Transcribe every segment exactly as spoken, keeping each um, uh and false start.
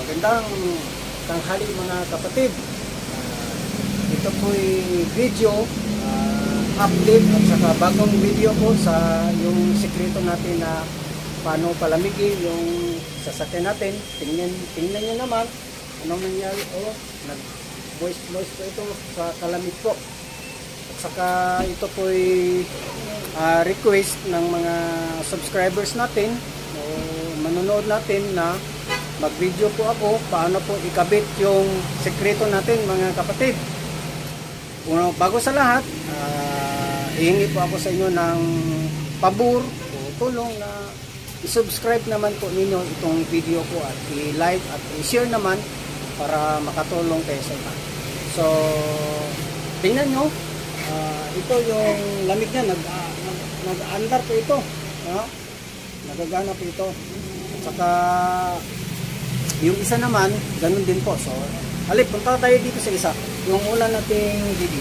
Magandang tanghali mga kapatid. Uh, ito po'y video uh, update at saka bagong video po sa yung sikreto natin na paano palamigin yung sasakyan natin. Tingnan, tingnan nyo naman anong nangyari. Oh, nag voice voice po ito sa kalamig po. At saka ito po'y uh, request ng mga subscribers natin o manonood natin na mag-video po ako paano po ikabit yung sekreto natin mga kapatid. Uno, bago sa lahat, uh, hihingi po ako sa inyo ng pabor o tulong na i-subscribe naman po ninyo itong video ko at i-like at i-share naman para makatulong kayo sa iba. So, tingnan nyo, uh, ito yung lamig niya, nag-andar uh, po ito. Uh, nagagana po ito. At saka, yung isa naman, ganun din po. So, halip, punta tayo dito sa isa. Yung una nating video.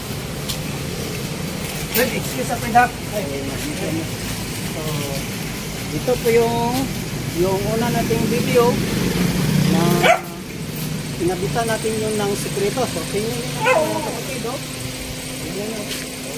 Good, excuse up with that. So, ito po yung yung una nating video na pinabitan natin yung ng sekreto. So, tingnan nyo na mga kapatid, oh. Tingnan nyo.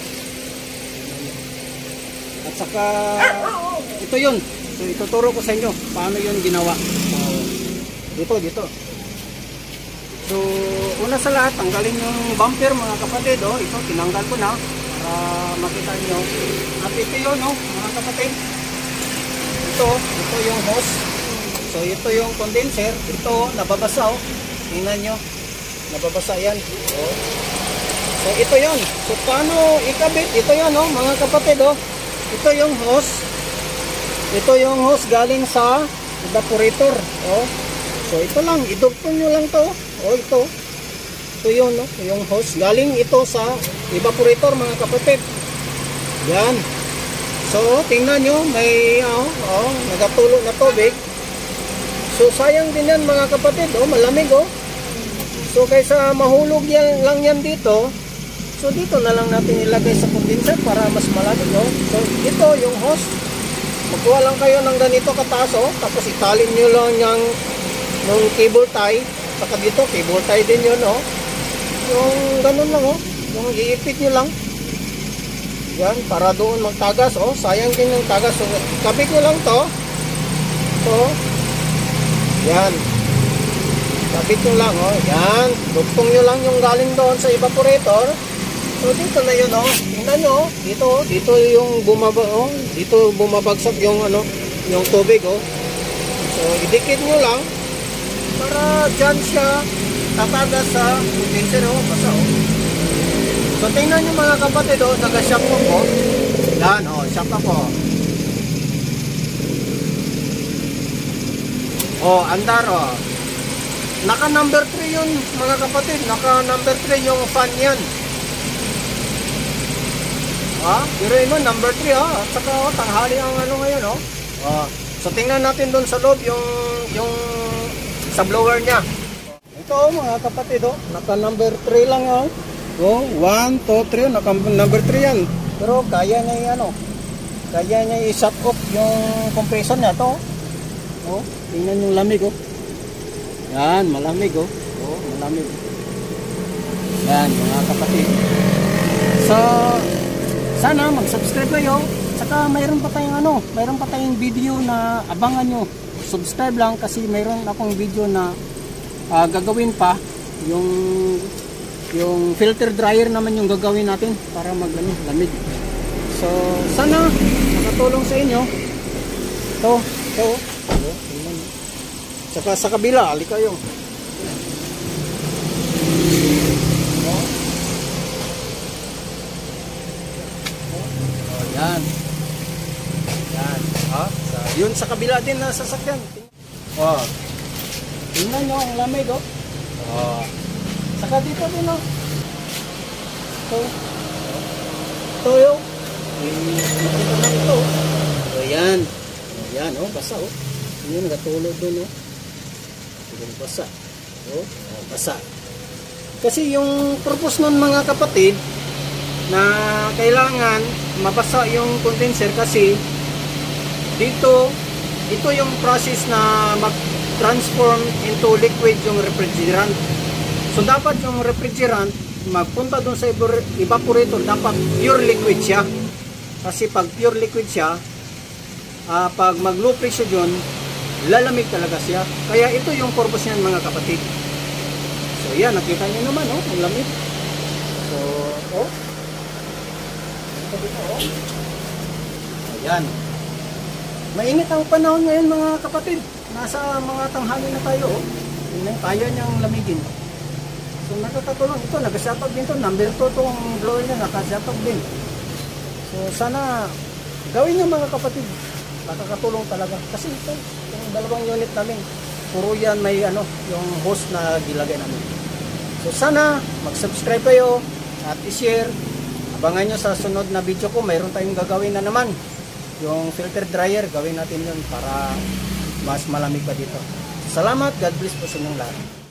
At saka, ito yun. So, ituturo ko sa inyo paano yun ginawa. So, dito, dito. So, una sa lahat, tanggalin yung bumper mga kapatid, oh. Ito, tinanggal ko na para makita nyo. At ito yun, oh, mga kapatid. Ito, ito yung hose. So, ito yung condenser. Ito, nababasa, oh. Tingnan nyo. Nababasa yan. Oh. So, ito yun. So, paano ikabit? Ito yun, oh, mga kapatid, oh. Ito yung hose. Ito yung hose galing sa evaporator, oh. So, ito lang, idugtong nyo lang to. O, ito. Ito yun, no? Yung hose. Galing ito sa evaporator, mga kapatid. Yan. So, tingnan nyo, may, oh, oh, nagatulo na tubig. So, sayang din yan, mga kapatid. Oh, malamig, oh. So, kaysa mahulog yan, lang yan dito, so, dito na lang natin ilagay sa condenser para mas malamig, oh. So, ito, yung hose. Magkuha lang kayo ng ganito kataas, oh. Tapos, italin nyo lang yung yung cable tie, saka dito cable tie din yun, oh. Yung ganun lang, oh. Yung iipit nyo lang. Yan, para doon magtagas, oh. Sayang din yung tagas. So, kabit nyo lang to. So, yan. Kabit nyo lang, oh. Yan. Dugtong nyo lang yung galing doon sa evaporator. So, dito na yun, oh. Tingnan nyo, oh. Dito, dito yung bumaba, oh. Dito bumabagsak yung, ano, yung tubig, oh. So, idikit nyo lang para dyan siya tatagas sa condenser, oh, basa, oh. So, tingnan nyo mga kapatid, oh, nag-shock po po. Yan, oh, shock ako. Oh, andar, oh. Naka number three yun, mga kapatid. Naka number three yung fan yan. Ha? Pero yun, number three, ha? At saka, oh, tanghali ang ano ngayon, oh. Oh. So, tingnan natin doon sa loob yung, yung sa blower niya. Ito, oh, mga kapatid, oh, naka number three lang, oh. Oh, one, two, three, naka number three yan. Pero kaya niya yung ano, kaya niya i-shut off yung compressor niya to. Oh, tingnan yung lamig, oh. Yan, malamig, oh. Oh, malamig. Yan, mga kapatid. So, sana mag-subscribe kayo. Saka mayroon pa tayong ano, mayroon pa tayong video na abangan nyo. Subscribe lang kasi mayroon akong video na uh, gagawin pa. Yung yung filter dryer naman yung gagawin natin para mag ano, lamig. So, sana makatulong sa inyo. Ito, ito. Saka sa kabila, ali kayo. Oh. Oh, yan. Yan. Ha? Sa, yun sa kabila din na sasakyan. Oh. Tingnan nyo ang lamig, oh. Oh. Saka dito din, oh. Ito. Ito yung. Ito na ito. Oh, yan. Oh, yan, oh. Basa, oh. Yun, nagatulog dun, oh. Yung basa. Oh, oh, basa. Kasi yung purpose nun, mga kapatid, na kailangan mabasa yung condenser kasi dito ito yung process na mag-transform into liquid yung refrigerant. So dapat yung refrigerant magpunta doon sa evaporator, dapat pure liquid siya. Kasi pag pure liquid siya, uh, pag mag low pressure yun, lalamig talaga siya. Kaya ito yung purpose niyan mga kapatid. So yan, nakita niyo naman, oh, ang lamig. So, oh. Ito dito, oh. Ayan. Mainit ang panahon ngayon mga kapatid. Nasa mga tanghali na tayo, oh. Kaya niyang lamigin. So nakakatulong ito, nag-shuttle din ito. Number two itong blower niya, naka-shuttle din. So sana gawin niyo mga kapatid. Nakakatulong talaga. Kasi ito, yung dalawang unit namin, puro yan may ano, yung hose na gilagay namin. So sana mag-subscribe kayo at i-share. Abangan nyo sa sunod na video ko, mayroon tayong gagawin na naman. Yung filter dryer, gawin natin yun para mas malamig pa dito. Salamat, God bless po sa inyong lahat.